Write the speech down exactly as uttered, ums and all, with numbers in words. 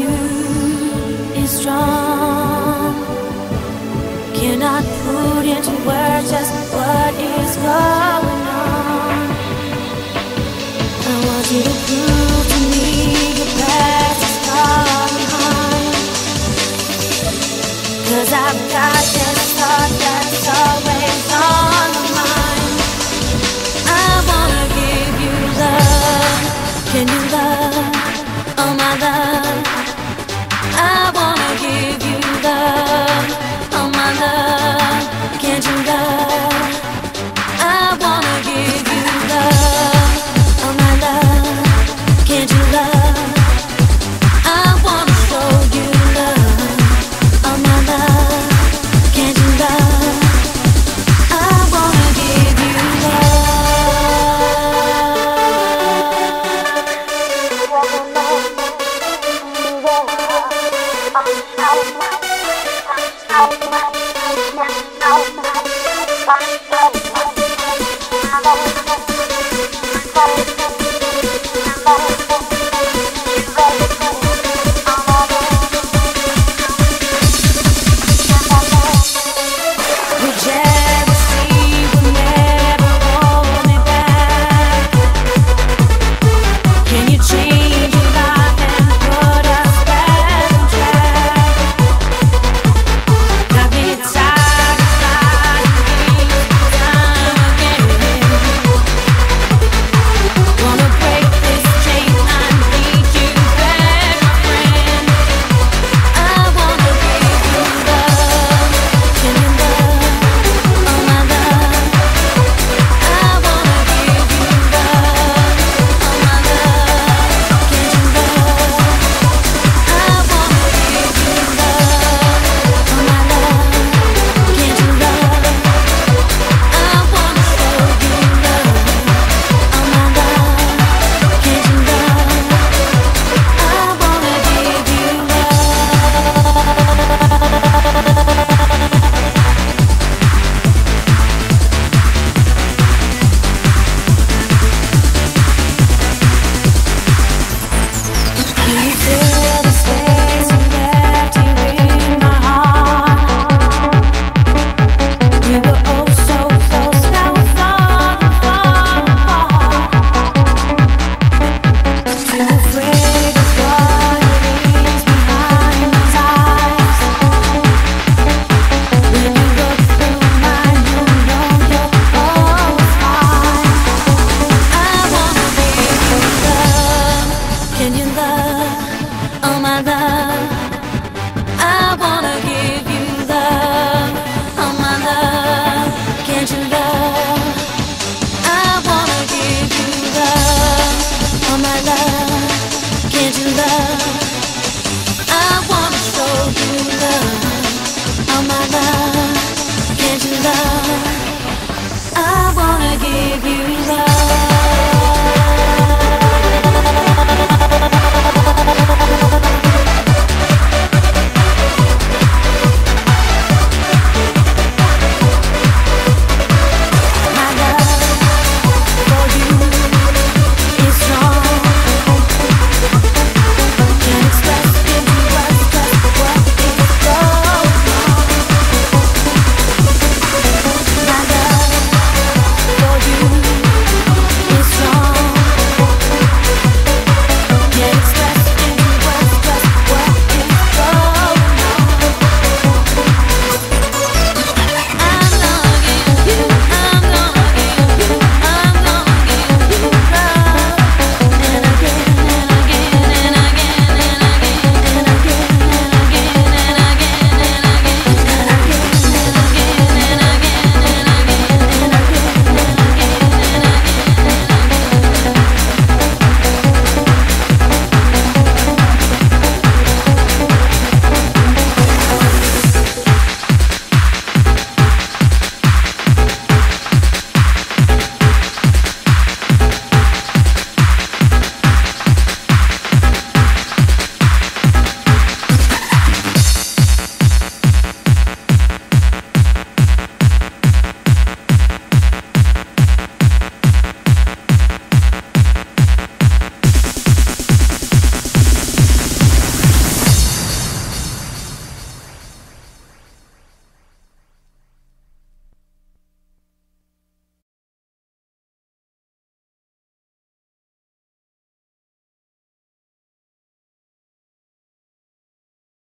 you is strong. Cannot put into words just what is going on. I want you to prove to me your past is far behind. 'Cause I've got this thought that's always on my mind. I wanna give you love. Can you love? Oh my love. I wanna give you love. Oh my love. Can't you love? I wanna give you love. Oh my love. Can't you love? I wanna show you love. Oh my love. Can't you love? I wanna give you Can you love? Oh my love. I wanna give